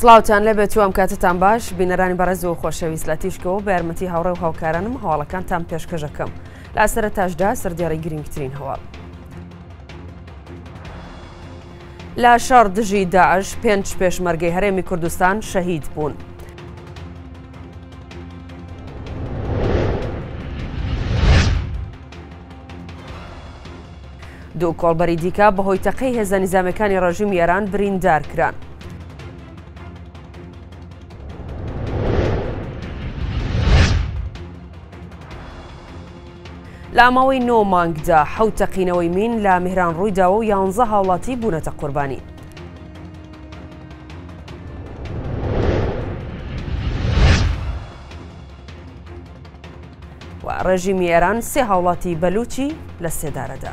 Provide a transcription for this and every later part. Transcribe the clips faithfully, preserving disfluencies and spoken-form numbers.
سڵاوتان لەبێت و ئەم کاتتان باش بینەرانی بەڕێز و خۆشەویست لە تیشکەوە بە یارمەتی هاوڕێ و هاوکارانم هەواڵەکانتان پێشکەشەکەم لە سەرەتاشدا سەردیاڕی گرنگترین هەواڵ. لە شەڕ دژی داعش پێنج پێشمەرگەی هەرێمی کوردستان شەهید بوون. دوو کۆڵبەری دیکە بەهۆی تەقەی هێزە نیزامەکانی ڕەژیمی ئێران بریندار کران. لە ئاماوەی نۆ مانگدا حەوت تەقینەوەی مین لە میهران ڕوویداوە و یانزە هاوڵاتی بوونەتە قوربانی. و ڕێژیمی ئێران سێ هاوڵاتی بەلوچی لە سێدارەدا.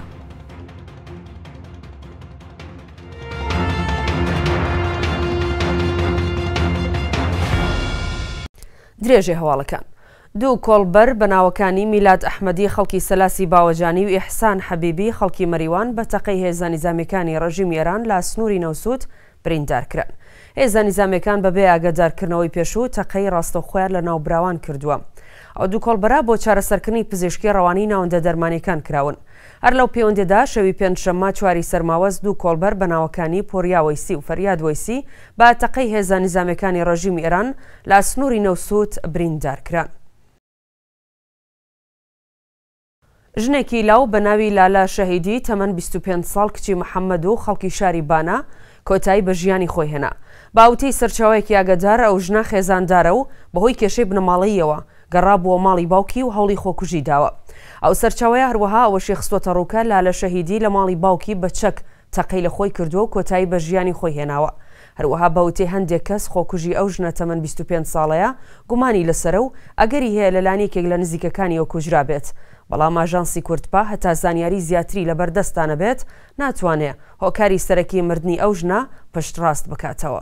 درێژێ هەواڵەکان. دوو کۆڵبەر بە ناوەکانی میلاد ئەحمەدی خەڵکی سەلاسی باوەجانی و ئیحسان حەبیبی خەڵکی مەریوان بە تەقەی هێزە نیزامەکانی ڕەژیمی ئێران لە سنووری نەوسوود بریندار کران. هێزە نیزامەکان بەبێ ئاگادارکردنەوەی پێشوو تەقەی ڕاستەوخۆیان لە ناوبراوان کردووە. ئەو دوو کۆڵبەرە بۆ چارەسەرکردنی پزیشکی ڕەوانی ناوەندە دەرمانیەکان کراون. هەر لەو پەیوەندیدا شەوی پێنجشەممە چواری سەرماوەز دوو کۆڵبەر بە ناوەکانی پۆریا وەیسی و فەریاد وەیسی بە تەقەی هێزە نیزامەکانی ڕەژیمی ئێران لە سنووری نەوسوود بریندار کران. ژنێکی لاو بە ناوی لالا شەهیدی تەمەن بیست و پێنج ساڵ کچی محەممەد و خەڵکی شاری بانا کۆتایی بە ژیانی خۆی هێنا. باوتەی سەرچاوەیەکی ئاگدار ئەو ژنە خێزاندارە و بەهۆی کێشەی بنەماڵیەوە گەڕابووە ماڵی باوکی و هەوڵی خۆکوژی داوە. ئەو سەرچاوەیە هەروەها ئەوەشی خستوەتە ڕووکە لالا شەهیدی لە ماڵی باوکی بە چەک تەقەی لە خۆی کردووە و کۆتایی بە ژیانی خۆی هێناوە. هەروەها باوتەی هەندێک کەس خۆکوژی ئەو ژنە تەمەن بیست و پێنج ساڵەیە گومانی لەسەرە و ئەگەری هەیە لەلایەنێکێک لە نزیکەکانی ئەو کوژرا بێت. بەڵام ئاژانسی کورتپا هەتا زانیاری زیاتری لە بەردەستانە بێت ناتوانێت هۆکاری سەرەکی مردنی ئەو ژنە پشتڕاست بکاتەوە.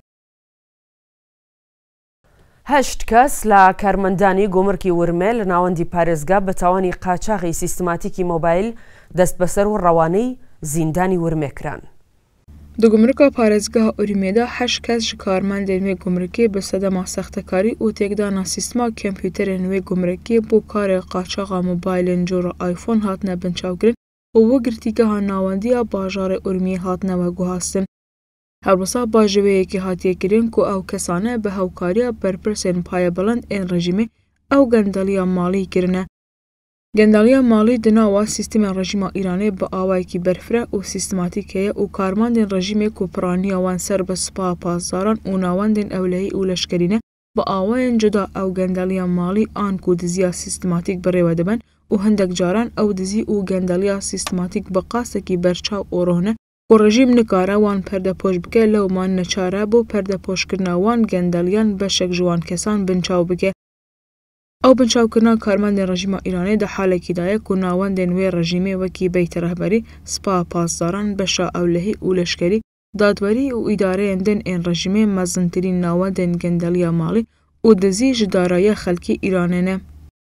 هەشت کەس لە کارمەندانی گۆمرکی ورمێ لە ناوەندی پارێزگا بە تاوانی قاچاغی سیستماتیکی مۆبایل دەست بەسەر و ڕەوانەی زیندانی ورمێکران. Di gumrika parêzgeha Urmê de heşt kes ji karmendên wê gumrikê bi sedema sextekarî û têkdana sîstema kompûterên wê gumrikê bû karê qaçaxa mobaylên cora iPhone hatine binçavkirin û wi girtîgeha nawendiya bajarê Urmî hatine veguhastin. Helbesa bajiveyekî hatiye kirin ku ew kesan e bi hewkariya berpirsên payebilind ên rejimê ew gendaliya malî kirine. Gendaliya malî di nava sîstema rejima Îranê bi awayekî berfire û sîstematîk heye û karmandên rejimê ku piraniya wan ser bi spa pazdaran û nawendên ewlehî û leşkerî ne bi awayên cuda ew gendaliya malî an ku diziya sîstematîk bi rêve dibin û hindek caran ew dizî û gendaliya sîstematîk bi qasekî berçav û roh ne ku rejîm nikare wan perdepoş bike lew man neçare bû perdepoşkirina wan gendaliyan beşek ji wan kesan binçav bike. Ew binçavkirina karmendên rejima Îranê di halekî da ye ku nawendên wê rejîmê wekî beytê rehberî, spa pazdaran, beşa ewlehî û leşkerî, dadwerî û îdareyên din ên rejîmê mezintirîn nawendên gendaliya malî û dizî ji daraya xelkî Îranê ne.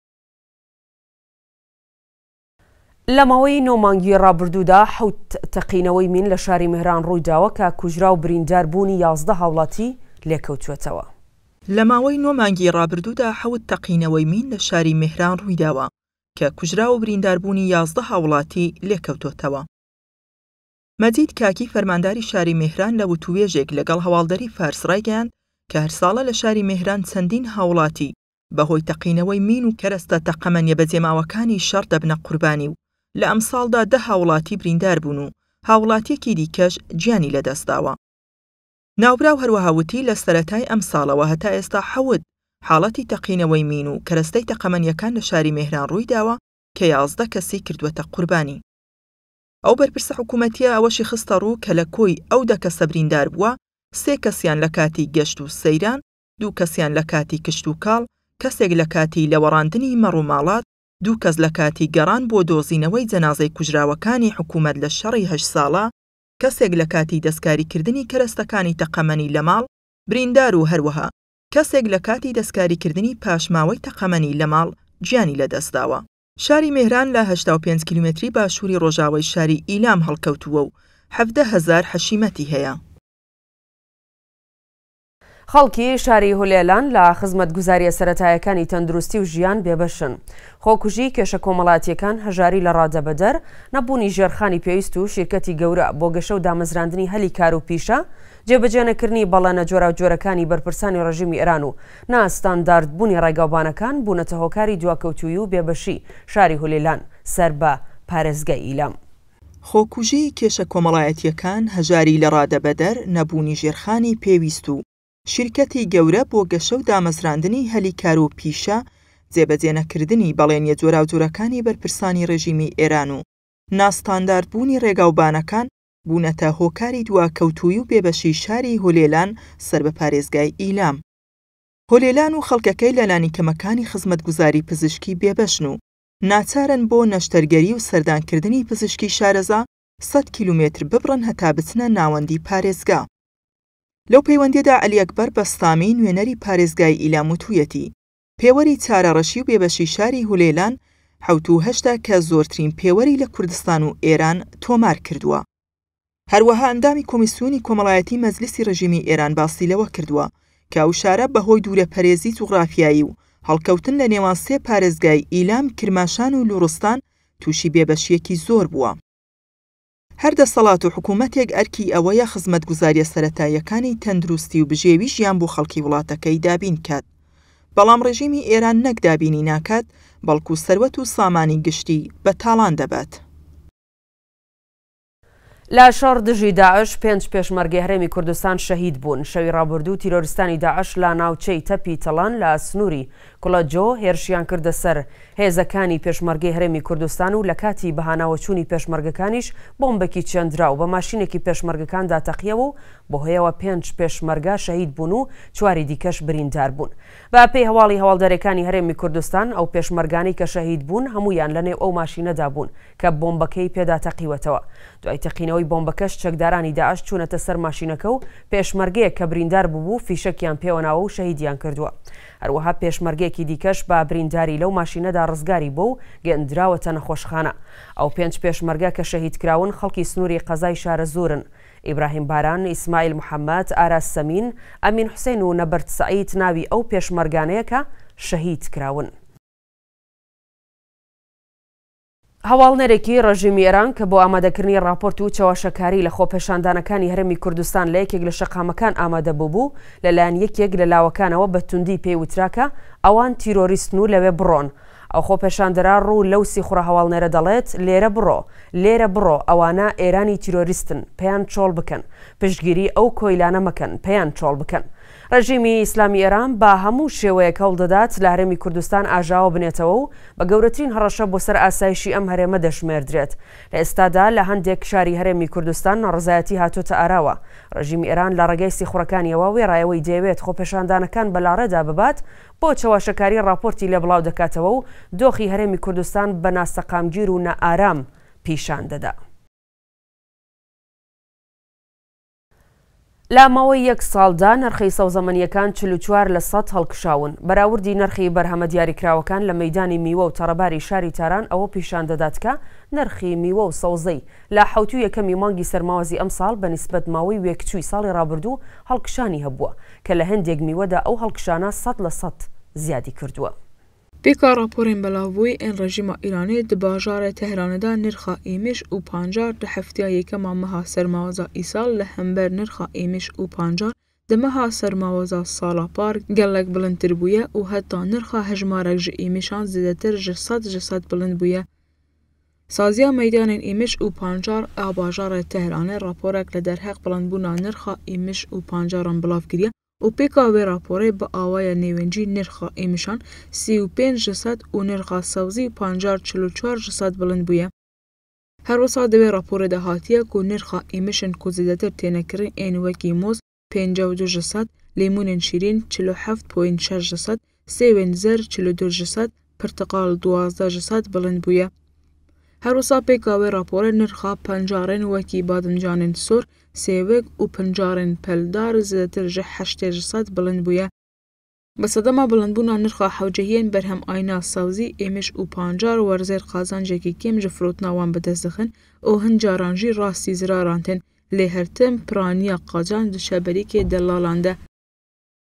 لە ماوەی نۆ مانگی ڕابردوودا حەوت تەقینەوەی مین لە شاری میهران ڕوویداوە کە کوژرا و بریندار بوونی یازدە هاوڵاتی لێکەوتوێتەوە. لە ماوەی نۆ مانگی ڕابردوودا حەوت تەقینەوەی مین لە شاری میهران ڕوویداوە کە کوژرا و برینداربوونی یازدە هاوڵاتی لێکەوتوێتەوە. مەجید کاکی فەرمانداری شاری میهران لە وتوێژێک لەگەڵ هەواڵدەری فارس ڕایگەیاند کە هەر ساڵە لە شاری میهران چەندین هاوڵاتی بەهۆی تەقینەوەی مین و کەرەستە تەقەمەنیە بەجێماوەکانی شەڕ دەبنە قوربانی و لە ئەم ساڵدا دە هاوڵاتی بریندار بوون و هاوڵاتیەکی دیکەش گیانی لەدەستداوە. ناوبراو هەروەها وتی لە سەرەتای ئەم ساڵەوە هەتا ئێستا حەوت حاڵەتی تەقینەوەی مین و کەرەستەی تەقەمەنیەکان لە شاری میهران ڕوویداوە کە یازدە کەسی کردووەتە قوربانی. ئەو بەرپرسە حکوومەتیە ئەوەشی خستە ڕوو کە لە کۆی ئەو دە کەسە بریندار بووە سێ کەسیان لە کاتی گەشت و سەیران، دوو کەسیان لە کاتی کشت و کاڵ، کەسێک لە کاتی لەوەڕاندنی مەڕ و ماڵات، دوو کەس لە کاتی گەڕان بۆ دۆزینەوەی جەنازەی کوژراوەکانی حکوومەت لە شەڕی هەشت ساڵە، کەسێک لە کاتی دەستکاریکردنی کەرەستەکانی تەقەمەنی لە ماڵ بریندار و هەروەها کەسێک لە کاتی دەستکاریکردنی پاشماوەی تەقەمەنی لە ماڵ گیانی لەدەستداوە. شاری میهران لە هەشتا و پێنج کیلومتری باشووری ڕۆژاوای شاری ئیلام هەڵکەوتووە و حەڤدە هەزار حەشیمەتی هەیە. خەڵکی شاری هولێلان لە خزمەتگوزاریە سەرەتایەکانی تەندروستی و ژیان بێبەشن. خۆکوژی کێشە کۆمەڵاتیەکان هەژاری لە ڕادەبەدەر، نەبوونی ژێرخانی پێویست و شیرکەتی گەورە بۆ گەشە و دامەزراندنی هەلی کار و پیشە، جێبەجێنەکردنی بەڵێنە جۆراوجۆرەکانی بەرپرسانی ڕژیمی ئێران و ناستانداردبوونی ڕێگاوبانەکان بوونەتە هۆکاری دواکەوتووی و بێبەشی شاری هولێلان سەر بە پارێزگای ئیلام. خۆکوژی کێشە کۆمەڵایەتیەکان هەژاری لە ڕادەبەدەر، نەبوونی ژێرخانی پێویست و شیرکەتی گەورە بۆ گەشە و دامەزراندنی هەلی کار و پیشە، جێبەجێنەکردنی بەڵێنیە جۆراوجۆرەکانی بەرپرسانی ڕێژیمی ئێران و ناستانداردبوونی ڕێگاوبانەکان بوونەتە هۆکاری دواکەوتووی و بێبەشی شاری هولێلان سەر بە پارێزگای ئیلام. هولێلان و خەڵکەکەی لە لانیکەمەکانی خزمەتگوزاری پزیشکی بێبەشن و ناچارن بۆ نەشتەرگەری و سەردانکردنی پزیشکی شارەزا سەد کیلومتر ببڕن هەتا بچنە ناوەندی پارێزگا. لەو پەیوەندیەدا عەلی ئەکبەر بەستامی نوێنەری پارێزگای ئیلام وتوویەتی پێوەری چارەڕەشی و بێبەشی شاری هولێلان حەوت و هەشتا کە زۆرترین پێوەری لە کوردستان و ئێران تۆمار کردووە. هەروەها ئەندامی کۆمیسیۆنی کۆمەڵایەتی مەجلیسی ڕژیمی ئێران باسی لەوە کردووە کە ئەو شارە بەهۆی دوورەپەرێزی جوغرافیایی و هەڵکەوتن لە نێوان سێ پارێزگای ئیلام، کرماشان و لوڕستان تووشی بێبەشیەکی زۆر بووە. هەر دەسەڵات و حکوومەتێک ئەرکی ئەوەیە خزمەتگوزاریە سەرەتاییەکانی تەندروستی و بژێوی ژیان بۆ خەڵکی وڵاتەکەی دابین کات. بەڵام ڕێژیمی ئێران نەک دابینی ناکات، بەڵکو سەروەت و سامانی گشتی بە تاڵان دەبات. لا شەڕ دژی داعش پێنج پێشمەرگەی هەرێمی کوردستان شەهید بوون. شەوی ڕابردوو تیرۆریستانی داعش لە ناوچەی تەپی تەڵان لە سنووری کوڵە جۆ هێرشیان کردە سەر هێزەکانی پێشمەرگەی هەرێمی کوردستان و لە کاتی بەهاناوەچوونی پێشمەرگەکانیش بۆمبێکی چێندرا و بە ماشینێکی پێشمەرگەکاندا تەقیەوە و بۆ هۆیەوە پێنج پێشمەرگە شەهید بوون و چواری دیکەش بریندار بوون. بە پێی هەواڵی هەواڵدارەکانی هەرێمی کوردستان ئەو پێشمەرگانی کە شەهید بوون هەمویان لەنێو ئەو ماشینەدا بوون کە بۆمبەکەی پێدا تەقیوەتەوە. دوای تەقینەوەی بۆمبەکەش چەکدارانی داعش چوونەتە سەر ماشینەکە و پێشمەرگەیە کە بریندار بوو فیشەکیان پێوەناوە و شەهیدیان کردووە. هەروەها پێشمەرگەیەکی دیکەش بە برینداری لەو ماشینەدا ڕزگاری بۆ و گەندراوەتە نەخۆشخانە. ئەو پێنج پێشمەرگە کە شەهید کراون خەڵکی سنووری قەزای شارە زۆرن: ئیبراهیم باران، ئیسماعیل محەممەد، ئاراس سەمین، ئەمین حوسێن و نەبەرد سەعید ناوی ئەو پێشمەرگانەیە کە شەهید کراون. هەواڵنەرێکی ڕژیمی ئێران کە بۆ ئامادەکردنی راپۆرت و چاوەشەکاری لە خۆپێشاندانەکانی هەرێمی کوردستان لە یەکێک لە شەقامەکان ئامادە بووبوو، لەلایەن یەکێک لە لاوەکانەوە بە توندی پێی وتراکە ئەوان تیرۆریستن و لەوێ بڕۆن. ئەو خۆپێشاندەرا ڕوو لەو سیخوڕە هەواڵنەرە دەڵێت لێرە بڕۆ، لێرە بڕۆ، ئەوانە ئێرانی تیرۆریستن، پێیان چۆڵ بکەن، پشتگیری ئەو کۆیلانە مەکەن، پێیان چۆڵ بکەن. ڕژیمی ئیسلامی ئێران بە هەموو شێوەیەک هەوڵ دەدات لە هەرێمی کوردستان ئاژاوە بنێتەوە و بە گەورەترین هەڕەشە بۆ سەر ئاسایشی ئەم هەرێمە دەشمێردرێت. لە ئێستادا لە هەندێک شاری هەرێمی کوردستان ناڕزایەتی هاتوۆتە ئاراوە. ڕژیمی ئێران لە ڕێگەی سیخوڕەکانیەوە وێڕایەوەی دەیەوێت خۆپێشاندانەکان بەلاڕێدا ببات بۆ چاوەشەکاری راپۆرتی لێ بڵاو دەکاتەوە و دۆخی هەرێمی کوردستان بە ناسەقامگیر و نەئارام پیشان دەدا. لە ماوەی یەک ساڵدا نرخی سەوزەمەنیەکان چل و چوار لە سەد هەڵکشاون. بەراوردی نرخی بەرهەمە دیاریکراوەکان لە مەیدانی میوە و تەڕەباری شاری تاران ئەوە پیشان دەدات کە نرخی میوە و سەوزەی لە حەوت و یەکەمی مانگی سەرماوەزی ئەم ساڵ بە نیسبەت ماوەی وێکچووی ساڵی ڕابردوو هەڵکشانی هەبووە کە لە هەندێک میوەدا ئەو هەڵکشانە سەد لە سەد زیادی کردووە. پێکا راپۆرên بەلاڤبووی ئێن ڕژیما ئیرانê di bajarê Tehranê de nirxa êmiş û pancar di heftiya yekema meha sermaweza îsal li hember nirxa êmiş û pancar di meha sermaweza sala par gelek bilindtir bûye û heta nirxa hejmarek ji êmişan zêdetir ji sed ji sed bilind bûye. Saziya meydanên êmiş û pancar a bajarê Tehranê raporek li derheq bilindbûna nirxa êmiş û pancaran bilav kiriye û pêka wê raporê bi awaya nêwencî nirxa êmişan sî û pênc ji sed û nirxa sewzî pancar çil û çwar ji sed bilind bûye. Her wisa di wê raporê de hatiye ku nirxa êmişin ku zêdetir têne kirin ên wekî moz pênc û du ji sed, lêmûnên şîrîn çil û heft poyîn şeş ji sed, sêwên zer çil û du ji sed, pirtiqal duwazdeh ji sed bilind bûye. Her wisa pêka wê raporê nirxa pencarên wekî badincanên sor, sêwek û pincarên peldar zêdetir ji heştê ji sed bilind bûye. Bi sedema bilindbûna nirxa hewcehiyên berhem ayna sewzî, êmiş û pancar werzêr qazancekî kêm ji firotina wan bi dest dixin û hin caran jî rastî ziraran tên lê her tim piraniya qazancî di şeberîkê delalan de.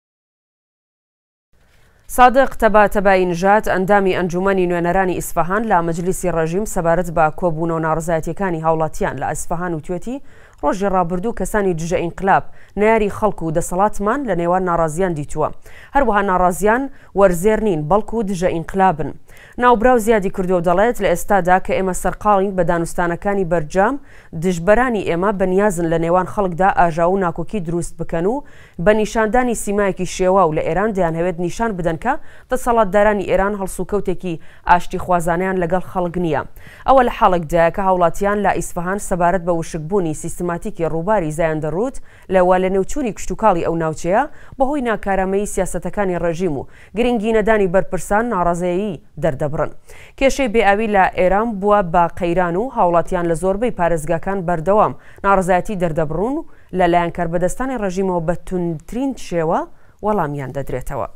سادق تەباتەبایی نژاد ئەندامی ئەنجومەنی نوێنەرانی ئیسفەهان لە مەجلیسی ڕەژیم سەبارەت بە کۆبوونەوە ناڕزایەتیەکانی هاوڵاتیان لە ئیسفەهان وتوێتی ڕۆژی ڕابردوو کەسانی دژە ئینقلاب نەیاری خەڵک و دەسەڵاتمان لە نێوان ناڕازیان دیتووە. هەروەها ناڕازیان وەرزێر نین بەڵکو دژە ئینقلابن. ناوبراو زیادی کردو دەڵێت لە ئێستادا کە ئێمە سەرقاڵین بە دانوستانەکانی بەرجام دژبەرانی ئێمە بەنیازن لە نێوان خەڵکدا ئاژاو و ناکۆکی دروست بکەن و بە نیشاندانی سیمایەکی شێوە و لە ئێران دەیانهەوێت نیشان بدەن کە دەسەڵاتدارانی ئێران هەڵسوکەوتێکی ئاشتی خوازانیان لەگەڵ خەڵک نییە. ئەوە لە حاڵێکدا کە هاوڵاتیان لە ئیسفەهان سەبارەت بە وشکبوونی سیستماتیکی ڕووباری زایان دەڕوت لەوە لە نێوچوونی کشتتوکاڵی ئەو ناوچەیە بەهۆی ناکارامەیی سیاسەتەکانی ڕێژیم و گرنگی نەدانی بەرپرسان ناڕازەیی دەردەبڕن. کێشەی بێئاوی لە ئێران بووە بە قەیران و هاوڵاتیان لە زۆربەی پارێزگاکان بەردەوام ناڕزایەتی دەردەبڕون و لەلایەن کاربەدەستانی ڕێژیمەوە بە توندترین شێوە وەڵامیان دەدرێتەوە.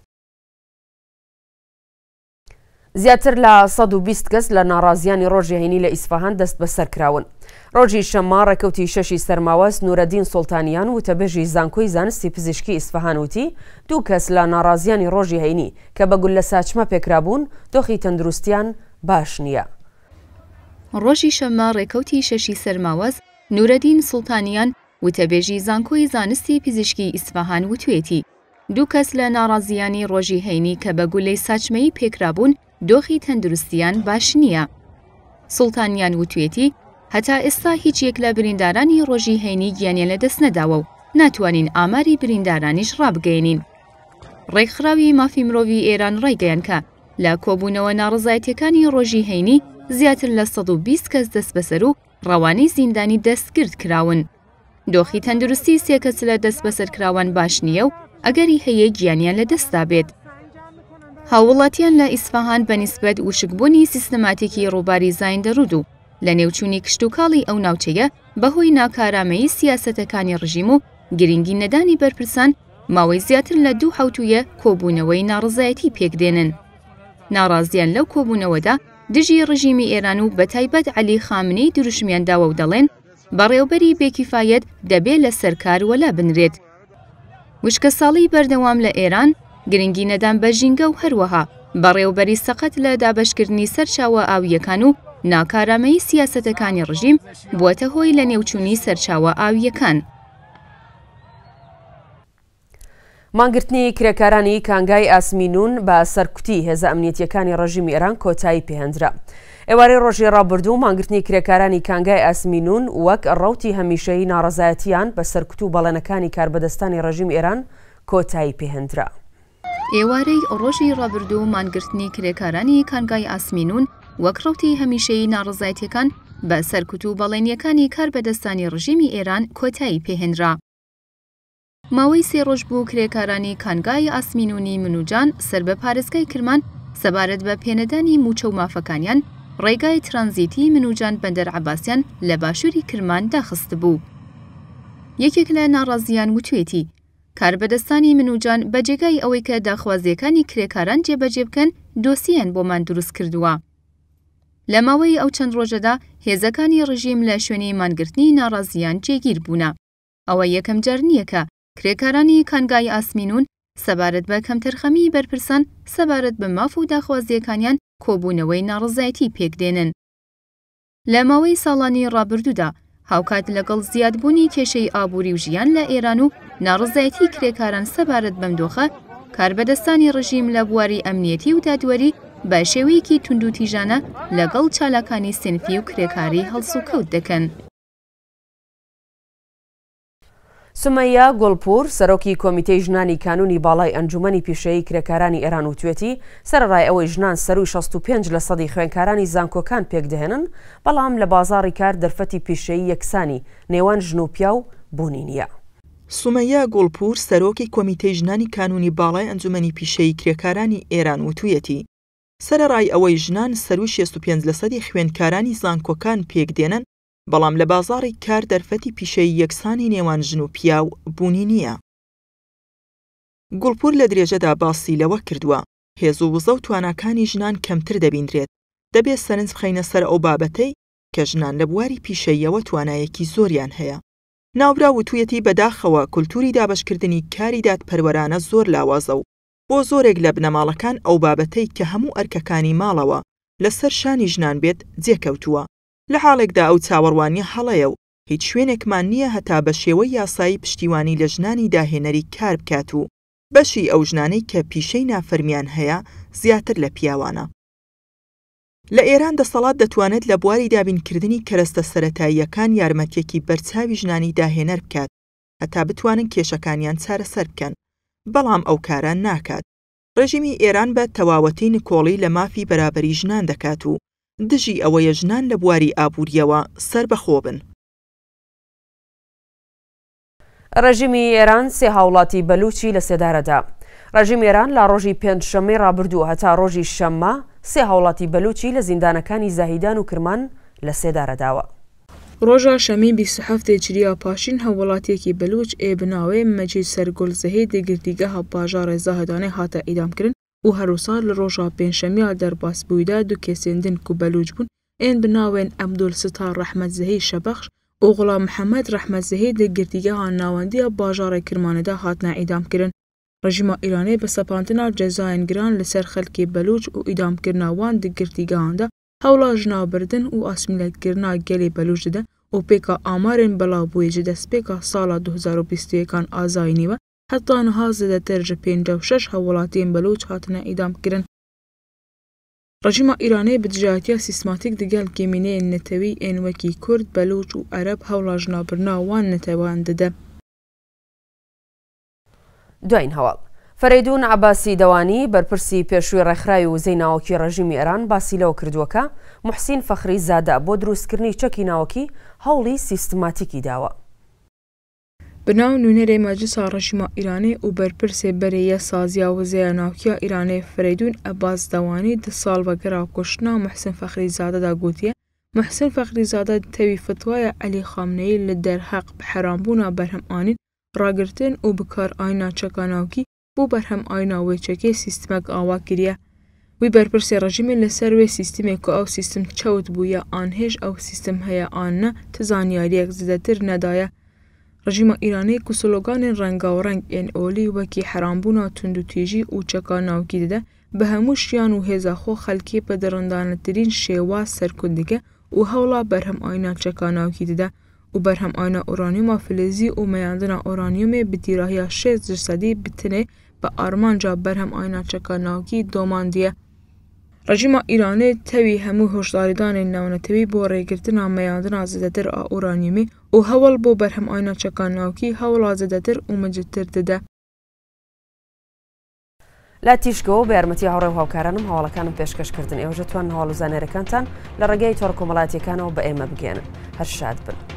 زیاتر لە سەد و بیست کەس لە ناڕازیانی ڕۆژی هەینی لە ئیسفەهان دەست بەسەر کراون. ڕۆژی شەممە ڕێکەوتی شەشی سەرماوەست نورەدین سوڵتانیان و تەبێژی زانکۆی زانستی پزیشکی ئیسفەهان وتی دوو کەس لە ناڕازیانی ڕۆژی هەینی کە بەگول لە ساچمە پێکرابوون دۆخی تەندروستیان باش نییە. ڕۆژی شەممە ڕێکەوتی شەشی سەرماوەست نورەدین سوڵتانیان و تەبێژی زانکۆی زانستی پزیشکی ئیسفەهان وتوێتی دوو کەس لە ناڕازیانی ڕۆژی هەینی کە بە گولەی ساچمەی پێکرابوون دۆخی تەندروستیان باش نییە. سوڵتانیان وتوێتی هەتا ئێستا هیچ یەک لە بریندارانی ڕۆژی هەینی گیانیان لە دەست نەداوە و ناتوانین ئاماری بریندارانیش ڕابگەێنین. ڕێکخراوی مافی مرۆڤی ئێران ڕایگەیان کە لە کۆبوونەوە ناڕزایەتیەکانی ڕۆژی هەینی زیاتر لە سەد و بیست کەس دەست بەسەر و ڕەوانەی زیندانی دەستگرت کراون. دۆخی تەندروستی سێ کەس لە دەست بەسەرکراوان باش نییە و ئەگەری هەیە گیانیان لە دەستدا بێت. هاوڵاتیان لە ئیسفەهان بەنسبەت وشکبوونی سیستماتیکی ڕووباری زاین دەڕود و لە نێوچوونی کشتتوکاڵی ئەو ناوچەیە بەهۆی ناکارامەیی سیاسەتەکانی ڕژیم و گرنگی نەدانی بەرپرسان ماوەی زیاتر لە دوو حوتویە کۆبوونەوەی ناڕزایەتی پێکدێنن. ناڕازیان لەو کۆبوونەوەدا دژی ڕژیمی ئێران و بەتایبەت عەلی خامنەی دروشمیانداوە و دەڵێن بەڕێوەبەری بێکیفایەت دەبێت لە سەرکار وەلا بنرێت. وشکە ساڵی بەردەوام لە ئێران گرنگی نەدان بە ژینگە و هەروەها بەڕێوەبەری سەقەت لە دابەشکردنی سەرچاوە ئاویەکان و ناکارامەیی سیاسەتەکانی ڕژیم بووەتە هۆی لە نێوچوونی سەرچاوە ئاویەکان. مانگرتنی کرێکارانی کانگای ئاسمینون بە سەرکوتی هێزە ئەمنیەتیەکانی ڕژیمی ئێران کۆتایی پێهێنرا. ئێوارەی ڕۆژی ڕابردوو مانگرتنی کرێکارانی کانگای ئاسمینون وەک ڕەوتی هەمیشەیی ناڕزایەتیان بە سەرکوت و بەڵێنەکانی کاربەدەستانی ڕژیم ئێران کۆتایی پێهێنرا. ئێوارەی ڕۆژی ڕابردوو مانگرتنی کرێکارانی کانگای ئاسمینون وەک ڕەوتی هەمیشەیی ناڕزایەتیەکان بە سەرکوت و بەڵێنیەکانی کاربەدەستانی ڕژیمی ئێران کۆتایی پێهێنرا. ماوەی سێ ڕۆژ بوو کرێکارانی کانگای ئاسمینونی منوجان سەر بە پارێزگای کرمان سەبارەت بە پێنەدانی موچە و مافەکانیان ڕێگای ترانزیتی منوجان بەندەر عەباسیان لە باشووری کرمان داخست بوو. یەکێک لە ناڕازیان وتوێتی کاربەدەستانی منوجان بە جێگای ئەوەی کە داخوازیەکانی کرێکاران جێبەجێ بکەن دۆسییان بۆمان دروست کردووە. لە ماوەی ئەو چەند ڕۆژەدا هێزەکانی ڕژیم لە شوێنی مانگرتنی ناڕازیان جێگیر بوونە. ئەوە یەکەم جار نییە کە کرێکارانی کانگای ئاسمینون سەبارەت بە کەمتەرخەمی بەرپرسان سەبارەت بە ماف و داخوازیەکانیان کۆبوونەوەی ناڕزایەتی پێکدێنن. لە ماوەی ساڵانی ڕابردوودا هاوکات لەگەڵ زیادبوونی کێشەی ئابووری و ژیان لە ئێران و ناڕزایەتی کرێکاران سەبارەت بەم دۆخە کاربەدەستانی ڕژیم لە بواری ئەمنیەتی و دادوەری بە شێوەیەکی تونند و تیژانە لەگەڵ چالاکانی سنفی و کرێکاری هەڵسوکەوت دەکەن. سومەیە گۆڵپور سەرۆکی کۆمیتەی ژنانی کانونی باڵای ئەنجومەنی پیشەیی کرێکارانی ئێران وتوێتی سەرڕای ئەوەی ژنان سەروی شەست و پێنج لە سەدی خوێندکارانی زانکۆکان پێکدەهێنن بەڵام لە بازاڕی کار دەرفەتی پیشەیی یەکسانی نێوان ژن و پیا و بوونی نییە. سومەیە گۆڵپور سەرۆکی کۆمیتەی ژنانی کانونی باڵای ئەنجومەنی پیشەیی کرێکارانی ئێران وتوێتی سەرڕای ئەوەی ژنان سەروی شەست و پێنج لە سەدی خوێندکارانی زانکۆکان پێکدێنن بەڵام لە بازاڕی کار دەرفەتی پیشەی یەکسانی نێوان ژن و پیا و بوونی نییە. گوڵپور لە درێژەدا باسی لەوە کردووە هێز و وزە و تواناکانی ژنان کەمتر دەبیندرێت دەبێت سەرنج بخەینە سەر ئەو بابەتەی کە ژنان لە بواری پیشەیەوە توانایەکی زۆریان هەیە. ناوبرا وتوویەتی بەداخەوە کولتوری دابەشکردنی کاری دادپەروەرانە زۆر لاوازە و بۆ زۆرێک لە بنەماڵەکان ئەو بابەتەی کە هەموو ئەرکەکانی ماڵەوە لەسەر شانی ژنان بێت جێکەوتووە. لە حاڵێکدا ئەو چاوەڕوانیە هەڵەیە و هیچ شوێنێکمان نییە هەتا بە شێوەی یاسایی پشتیوانی لە ژنانی داهێنەری کار بکات و بەشی ئەو ژنانەی کە پیشەی نافەرمیان هەیە زیاتر لە پیاوانە. لە ئێران دەسەڵات دەتوانێت لە بواری دابینکردنی کەرەستە سەرەتاییەکان یارمەتیەکی بەرچاوی ژنانی داهێنەر بکات هەتا بتوانن کێشەکانیان چارەسەر بکەن، بەڵام ئەو کارە ناکات. ڕێژیمی ئێران بە تەواوەتی نکۆڵی لە مافی بەرابەری ژنان دەکات و دژی ئەوەیە ژنان لە بواری ئابوووریەوە سەربەخۆ بن. ڕێژیمی ئێران سێ هاوڵاتی بەلوچی لە سێدارەدا. ڕێژیمی ئێران لە ڕۆژی پێنجشەممەی ڕابردوو هەتا ڕۆژی شەممە سێ هاوڵاتی بەلوچی لە زیندانەکانی زاهیدان و کرمان لە سێدارەداوە. ڕۆژە شەمی بیست و هەفتەی چریا پاشین هەوڵاتیەکی بەلوچ ئێ بناوێ مەجید سەرگۆلزەهەی دەگرتیگەها باژارە زاهدانێ هاتە ئیدامکردن و هەروسا لە ڕۆژە پێنجشەمیا دەرباس بوویدا دوو کێسێندن و بەلوچ بوون ئێن بناوێن ئەبدولستار ڕەحمەتزەهەی شەبەخش و غوڵام محەممەد ڕەحمەتزەهەی دەگرتیگەها ناوەندیە باژارە کرمانەدا هاتنە ئیدامکردن. ڕژیمە ئیرانی بە سەپاندنا جەزایەن گران لەسەر خەلکی بەلوچ و ئیدامکردنا وان دەگرتیگەهاندا هەوڵا ژنابردن و ئاسمیلەتکردنا گەلی بەلوچ دەدە و پێکا ئامارên بەڵاوبووی ji destpêka sala du hezar û bîst û yekan azayînî ve heta niha zêdetir ji pênc û şeş hewlatiyên Belûç hatine îdamkirin. Rejîma Îranê bi dijatiya sîstematîk di gel gemîneyên netewî ên wekî Kurd, Belûç û Ereb hewla jinabirina wan netewan dide. دوایین هەواڵ فەرێدون عەباسی دەوانی بەرپرسی پێشووی ڕێکخراوی وزەی ناوەکی ڕژیمی ئێران باسی لەوە کردووەکە موحسین فەخری زادە بۆ دروستکردنی چەکی ناوەکی هەوڵی سیستماتیکی داوە. بناو نوێنەرێ مەجلیسا ڕژیما ئیرانê û berpirsê berê saziya wizêya navkiya Îranê Ferêdûn Ebbas Dewanî di salvegera kuştina Muhsin Fexrîzade de gotiye Muhsin Fexrîzade tevî fetwaya Elî Xamneyî li derheq bi herambûna berhemanîn ragirtin û bikarayîna çeka navkî bû berhemayîna wê çekê sîstemek ava kiriye. Wî berpirsê rejîmê li ser wê sîstemê ku ew sîstem çewt bûye an hêj ew sîstem heye an ne ti zanyariyek zêdetir nedaye. Rejîma Îranê ku sloganên rengawereng ên olî wekî herambûna tundûtîjî û çeka navkî dide bi hemû şiyan û hêza xwe xelkê bi dirindanetirîn şêwa serkût dike û hewla berhemayîna çeka navkî dide û berhemayîna uranyuma filîzî û meyandina uranyumê bi tîrahiya şêst ji sedî bi tinê bi armanca berhemayîna çeka navkî domandiye. Rejîma Îranê tevî hemû hoşdarîdanên navnetewî bo rêgirtina meyandina zêdetir a uranyumê û hewl bo berhemayîna çeka navkî hewla zêdetir û micittir dide. لا تیشکەوە بە یارمەتی هاوڕێ و هاوکارانم هەواڵەکانم پێشکەشکردن ئێوە دەتوانن هەواڵ و زانێرەکانتان لە ڕێگەی تۆڕ کۆمەڵایەتیەکانەوە بە ئێمە بگێنن. هەر شاد بن.